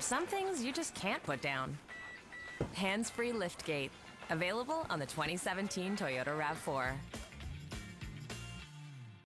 some things you just can't put down. Hands-free liftgate. Available on the 2017 Toyota RAV4.